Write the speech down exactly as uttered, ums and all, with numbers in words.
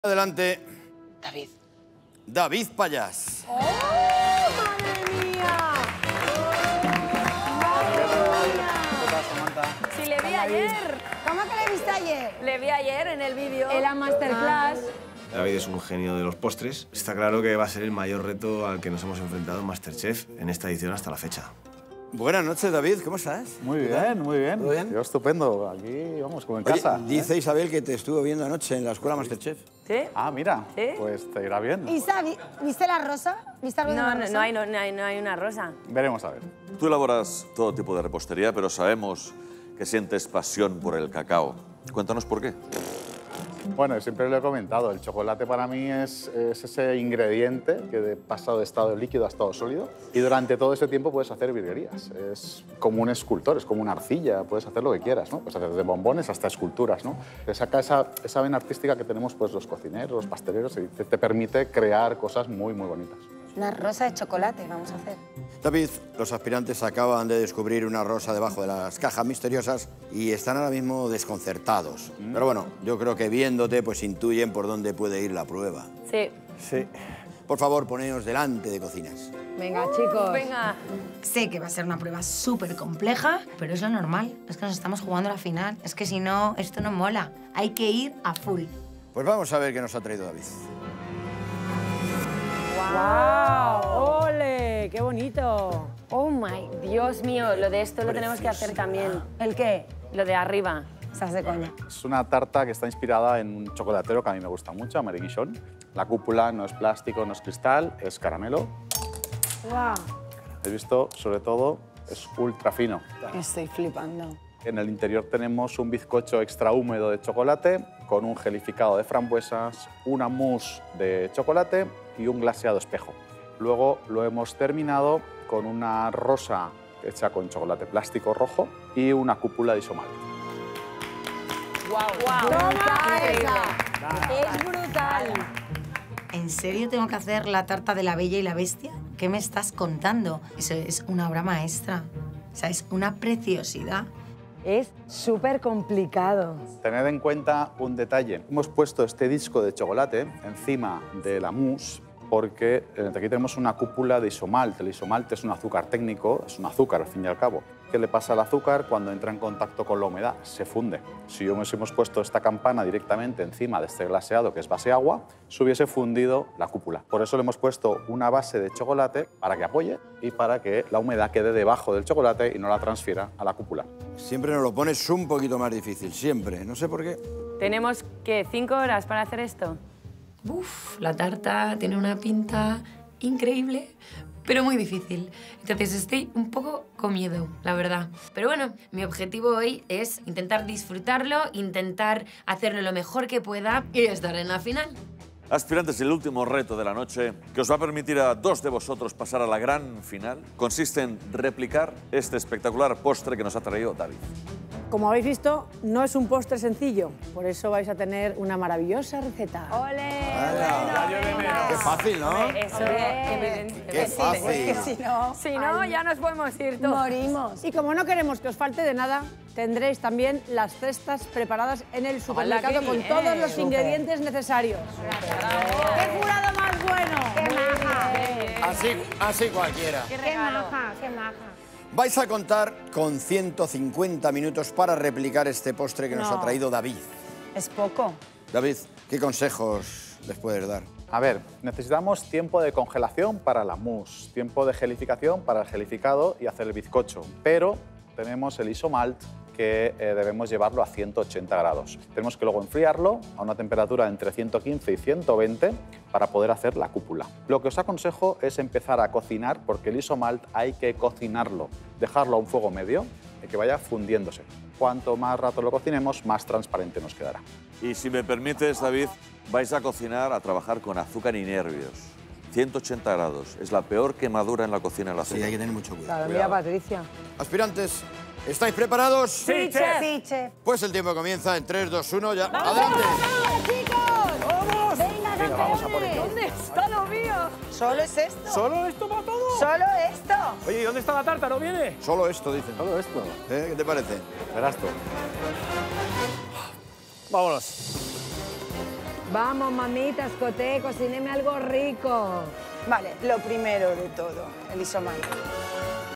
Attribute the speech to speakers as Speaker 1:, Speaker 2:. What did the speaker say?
Speaker 1: Adelante.
Speaker 2: David.
Speaker 1: David Payás.
Speaker 3: ¡Oh, madre mía! ¡Madre mía!
Speaker 2: ¿Qué pasa, Samantha?
Speaker 3: Si le vi ayer.
Speaker 4: ¿Cómo que le viste ayer?
Speaker 3: Le vi ayer en el vídeo.
Speaker 4: En la masterclass.
Speaker 5: David es un genio de los postres. Está claro que va a ser el mayor reto al que nos hemos enfrentado en MasterChef en esta edición hasta la fecha.
Speaker 1: Buenas noches, David. ¿Cómo estás?
Speaker 2: Muy bien, muy bien.
Speaker 1: ¿Todo bien?
Speaker 2: Yo estupendo. Aquí, vamos, como en
Speaker 1: Oye,
Speaker 2: casa.
Speaker 1: dice Isabel que te estuvo viendo anoche en la escuela MasterChef.
Speaker 3: ¿Sí?
Speaker 2: Ah, mira,
Speaker 3: ¿Sí?
Speaker 2: pues te irá bien.
Speaker 4: Isa, ¿vi- ¿viste la rosa? ¿Viste algo de
Speaker 3: No,
Speaker 4: la
Speaker 3: no,
Speaker 4: rosa?
Speaker 3: no hay, no, no hay, no hay una rosa.
Speaker 2: Veremos a ver.
Speaker 6: Tú elaboras todo tipo de repostería, pero sabemos que sientes pasión por el cacao. Cuéntanos por qué.
Speaker 2: Bueno, siempre lo he comentado, el chocolate para mí es, es ese ingrediente que de pasado de estado líquido a estado sólido y durante todo ese tiempo puedes hacer virguerías. Es como un escultor, es como una arcilla, puedes hacer lo que quieras, ¿no? Puedes hacer desde bombones hasta esculturas, ¿no? Te saca esa, esa vena artística que tenemos pues, los cocineros, los pasteleros y te, te permite crear cosas muy, muy bonitas.
Speaker 4: Una rosa de chocolate vamos a hacer.
Speaker 1: David, los aspirantes acaban de descubrir una rosa debajo de las cajas misteriosas y están ahora mismo desconcertados. Mm. Pero bueno, yo creo que viéndote, pues intuyen por dónde puede ir la prueba.
Speaker 3: Sí.
Speaker 1: Sí. Por favor, poneos delante de cocinas.
Speaker 4: Venga, chicos.
Speaker 3: Venga.
Speaker 7: Sé que va a ser una prueba súper compleja, pero es lo normal. Es que nos estamos jugando a la final. Es que si no, esto no mola. Hay que ir a full.
Speaker 1: Pues vamos a ver qué nos ha traído David.
Speaker 3: ¡Wow! ¡Ole! ¡Qué bonito! Oh my, Dios mío, lo de esto lo tenemos que hacer también.
Speaker 4: ¿El qué?
Speaker 3: Lo de arriba.
Speaker 4: Estás de coña.
Speaker 2: Es una tarta que está inspirada en un chocolatero que a mí me gusta mucho, American Guichon. La cúpula no es plástico, no es cristal, es caramelo.
Speaker 4: ¡Wow!
Speaker 2: He visto, sobre todo, es ultra fino.
Speaker 4: Estoy flipando.
Speaker 2: En el interior tenemos un bizcocho extra húmedo de chocolate con un gelificado de frambuesas, una mousse de chocolate y un glaseado espejo. Luego lo hemos terminado con una rosa hecha con chocolate plástico rojo y una cúpula de isomal.
Speaker 3: ¡Wow! wow.
Speaker 4: ¡Toma
Speaker 3: Increíble.
Speaker 4: esa! ¡Es brutal!
Speaker 7: ¿En serio tengo que hacer la tarta de la Bella y la Bestia? ¿Qué me estás contando? Eso es una obra maestra. O sea, es una preciosidad.
Speaker 4: Es súper complicado.
Speaker 2: Tened en cuenta un detalle. Hemos puesto este disco de chocolate encima de la mousse porque aquí tenemos una cúpula de isomalt. El isomalt es un azúcar técnico, es un azúcar al fin y al cabo. ¿Qué le pasa al azúcar cuando entra en contacto con la humedad? Se funde. Si hubiésemos puesto esta campana directamente encima de este glaseado, que es base agua, se hubiese fundido la cúpula. Por eso le hemos puesto una base de chocolate para que apoye y para que la humedad quede debajo del chocolate y no la transfiera a la cúpula.
Speaker 1: Siempre nos lo pones un poquito más difícil, siempre. No sé por qué.
Speaker 3: ¿Tenemos, qué, cinco horas para hacer esto?
Speaker 7: Uf, la tarta tiene una pinta increíble, pero muy difícil. Entonces estoy un poco con miedo, la verdad. Pero bueno, mi objetivo hoy es intentar disfrutarlo, intentar hacerlo lo mejor que pueda y estar en la final.
Speaker 6: Aspirantes, el último reto de la noche, que os va a permitir a dos de vosotros pasar a la gran final, consiste en replicar este espectacular postre que nos ha traído David.
Speaker 8: Como habéis visto, no es un postre sencillo, por eso vais a tener una maravillosa receta.
Speaker 3: ¡Ole!
Speaker 1: Qué fácil, ¿no?
Speaker 3: Eso es evidente.
Speaker 1: Qué fácil.
Speaker 4: Es que si no,
Speaker 3: Si no, ya nos podemos ir todos.
Speaker 4: morimos.
Speaker 8: Y como no queremos que os falte de nada, tendréis también las cestas preparadas en el supermercado
Speaker 3: qué
Speaker 8: con
Speaker 3: bien.
Speaker 8: todos los
Speaker 4: Súper.
Speaker 8: ingredientes necesarios. ¡Qué jurado más bueno!
Speaker 4: ¡Qué maja!
Speaker 1: Así, así cualquiera.
Speaker 3: ¡Qué
Speaker 4: ¡Qué
Speaker 3: regalo!
Speaker 4: maja! ¡Qué maja!
Speaker 1: Vais a contar con ciento cincuenta minutos para replicar este postre que nos
Speaker 8: No.
Speaker 1: ha traído David.
Speaker 4: Es poco.
Speaker 1: David, ¿qué consejos les puedes dar?
Speaker 2: A ver, necesitamos tiempo de congelación para la mousse, tiempo de gelificación para el gelificado y hacer el bizcocho, pero tenemos el isomalt que eh, debemos llevarlo a ciento ochenta grados. Tenemos que luego enfriarlo a una temperatura entre ciento quince y ciento veinte para poder hacer la cúpula. Lo que os aconsejo es empezar a cocinar porque el isomalt hay que cocinarlo, dejarlo a un fuego medio y que vaya fundiéndose. Cuanto más rato lo cocinemos, más transparente nos quedará.
Speaker 6: Y si me permites, David, vais a cocinar, a trabajar con azúcar y nervios. ciento ochenta grados. Es la peor quemadura en la cocina del
Speaker 1: Sí,
Speaker 6: azúcar.
Speaker 1: hay que tener mucho cuidado.
Speaker 8: Claro, mira, Patricia.
Speaker 1: Aspirantes, ¿estáis preparados?
Speaker 3: ¡Sí, chef!
Speaker 4: Sí, chef.
Speaker 1: Pues el tiempo comienza en tres, dos, uno, ya. ¡Adelante!
Speaker 4: ¡Vamos, chicos! ¡Vamos! ¡Venga,
Speaker 2: Venga, vamos a por ello.
Speaker 3: ¿Dónde está lo mío?
Speaker 4: ¿Solo es esto?
Speaker 9: ¿Solo esto para todo?
Speaker 4: ¿Solo esto?
Speaker 9: Oye, ¿y dónde está la tarta? ¿No viene?
Speaker 1: Solo esto, dicen.
Speaker 2: Todo esto.
Speaker 1: ¿Eh? ¿Qué te parece?
Speaker 2: Verás tú.
Speaker 9: Vámonos.
Speaker 3: Vamos, mamita, escoté, cocíneme algo rico.
Speaker 4: Vale, lo primero de todo, el isomal.